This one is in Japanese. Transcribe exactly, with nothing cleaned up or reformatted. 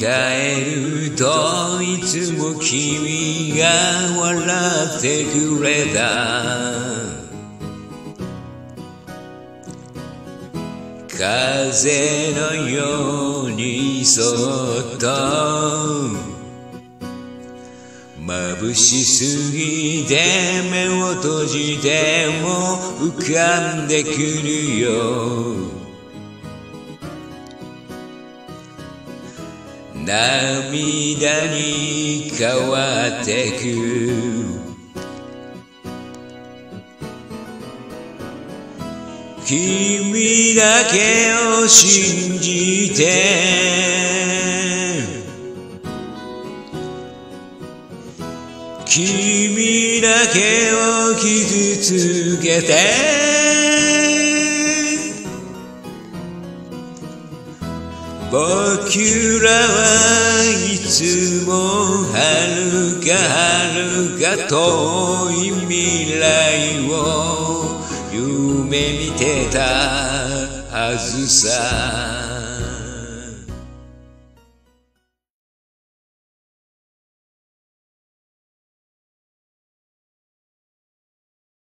帰るといつも君が笑ってくれた。風のようにそっと眩しすぎて目を閉じても浮かんでくるよ。涙に変わってく。君だけを信じて君だけを傷つけて僕らはいつも遥か遥か遠い未来を夢見てたはずさ。